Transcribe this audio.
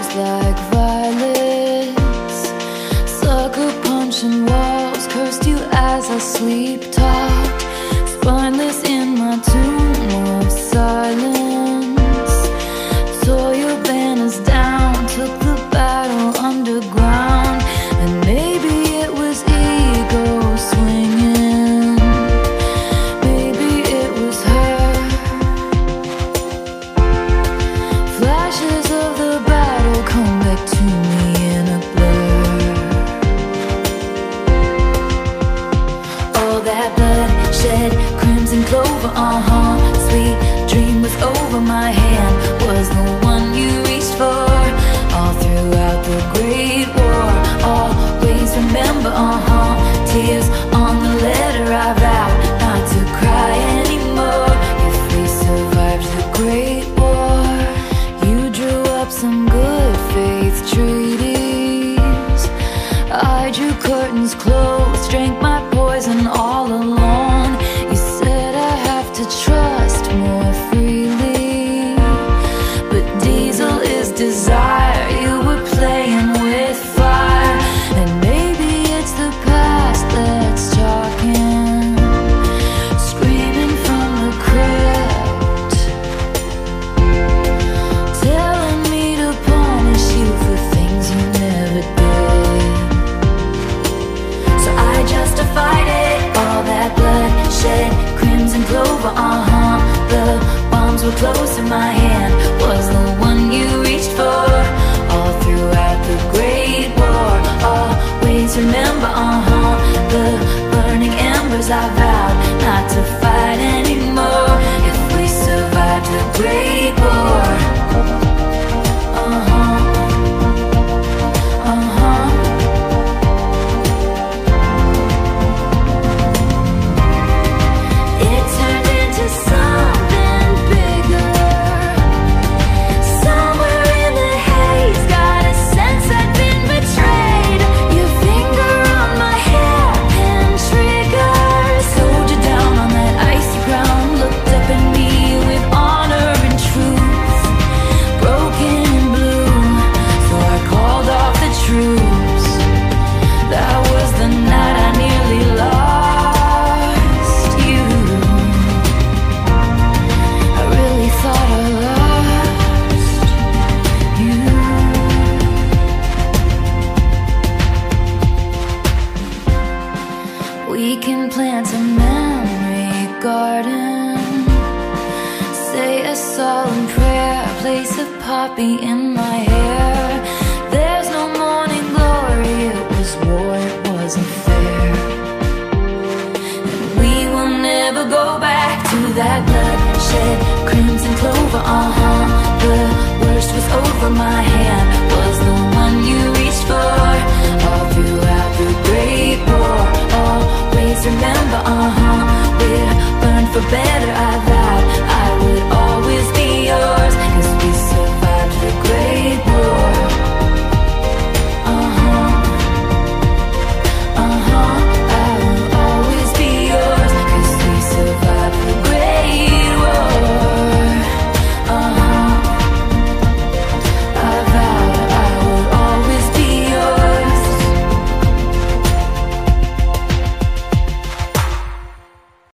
like violets, sucker punching walls, cursed you as I sleep talked, spineless in my tomb of silence. Tore your banners down, took the battle underground, and maybe it was ego swinging, maybe it was her. Flashes of the battle come back to me in a blur. All that bloodshed, crimson clover, sweet dream was over my hand, was the one you reached for. All throughout the great war, always remember, tears on the letter I vowed not to cry anymore. If we survived the great war, you drew up some good faith treaties, I drew curtains close, drank my poison all alone. You said I have to trust more freely, but diesel is desire. You were playing with fire, and maybe it's the past that's talking, screaming from the crypt, telling me to punish you for things you never did. So I justified it, all that bloodshed, crimson clover, the bombs were close in my hand, was the one you reached for. All throughout the great war, always remember, the burning embers I vowed not to fight anymore. If we survived the great war, it turned into something bigger. Somewhere in the haze, got a sense I'd been betrayed. Your finger on my hairpin triggers, hold you down on that icy ground, looked up at me with honor and truth, broken and blue, so I called off the troops. That was the night I nearly lost you. I really thought I lost you. We can plant a memory garden, say a solemn prayer, place a poppy in my hair. There's no morning glory, it was war, it wasn't fair. And we will never go back to that bloodshed, crimson clover, the worst was over my hand,